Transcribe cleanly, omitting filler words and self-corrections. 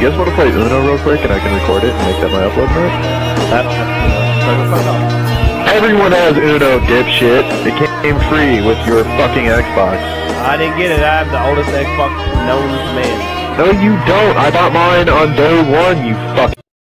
you guys want to play Uno real quick and I can record it and make that my upload note? I don't have to. Everyone has Uno, dipshit. It came free with your fucking Xbox. I didn't get it. I'm the oldest Xbox known man. No, you don't. I bought mine on day one, you fucking